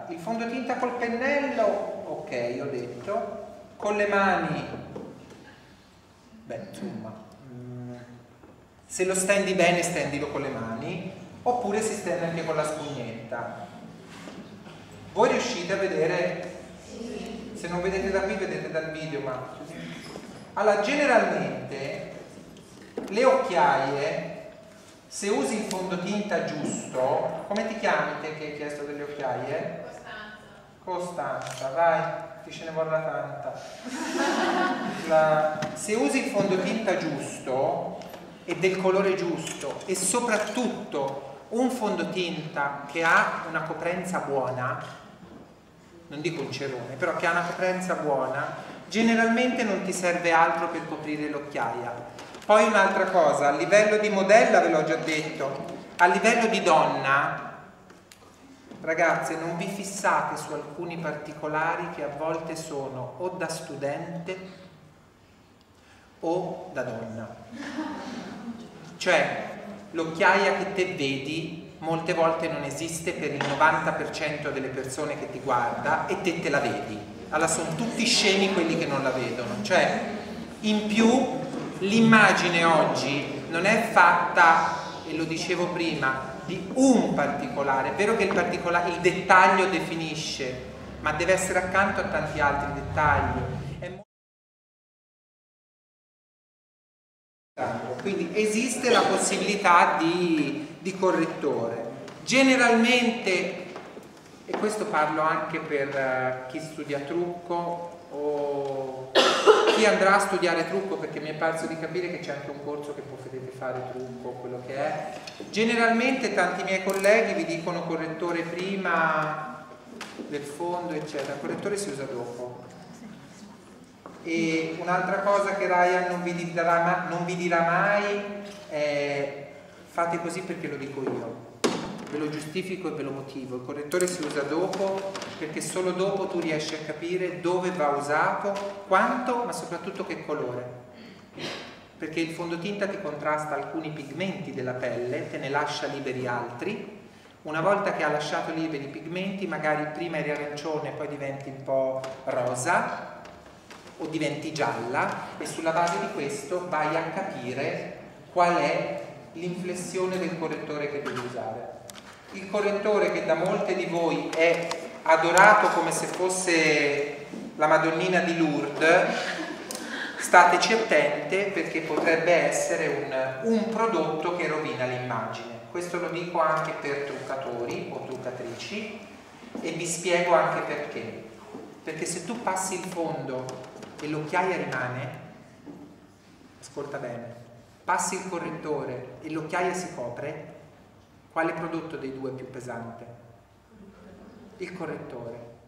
il fondotinta col pennello, ok, ho detto, con le mani, beh, insomma, se lo stendi bene stendilo con le mani, oppure si stende anche con la spugnetta. Voi riuscite a vedere? Se non vedete da qui vedete dal video, ma allora generalmente le occhiaie, se usi il fondotinta giusto, come ti chiami te che hai chiesto delle occhiaie? Costanza, vai, ti ce ne vorrà tanta. Se usi il fondotinta giusto e del colore giusto e soprattutto un fondotinta che ha una coprenza buona, non dico un cerone, però che ha una coprenza buona, generalmente non ti serve altro per coprire l'occhiaia. Poi un'altra cosa, a livello di modella ve l'ho già detto, a livello di donna, ragazze, non vi fissate su alcuni particolari che a volte sono o da studente o da donna. Cioè, l'occhiaia che te vedi molte volte non esiste per il 90% delle persone che ti guarda e te la vedi. Allora sono tutti scemi quelli che non la vedono. Cioè, in più, l'immagine oggi non è fatta, e lo dicevo prima, di un particolare. È vero che il dettaglio definisce, ma deve essere accanto a tanti altri dettagli. Quindi esiste la possibilità di correttore. Generalmente, e questo parlo anche per chi studia trucco o chi andrà a studiare trucco, perché mi è parso di capire che c'è anche un corso che potete fare trucco, quello che è. Generalmente tanti miei colleghi vi dicono correttore prima del fondo, eccetera. Il correttore si usa dopo. E un'altra cosa che Ryan non vi dirà mai è: fate così perché lo dico io, ve lo giustifico e ve lo motivo. Il correttore si usa dopo perché solo dopo tu riesci a capire dove va usato, quanto, ma soprattutto che colore, perché il fondotinta ti contrasta alcuni pigmenti della pelle, te ne lascia liberi altri. Una volta che ha lasciato liberi i pigmenti, magari prima eri arancione, poi diventi un po' rosa o diventi gialla, e sulla base di questo vai a capire qual è l'inflessione del correttore che devi usare. Il correttore che da molte di voi è adorato come se fosse la Madonnina di Lourdes, stateci attente perché potrebbe essere un prodotto che rovina l'immagine. Questo lo dico anche per truccatori o truccatrici e vi spiego anche perché. Perché se tu passi il fondo e l'occhiaia rimane, ascolta bene, passi il correttore e l'occhiaia si copre, quale prodotto dei due è più pesante? Il correttore.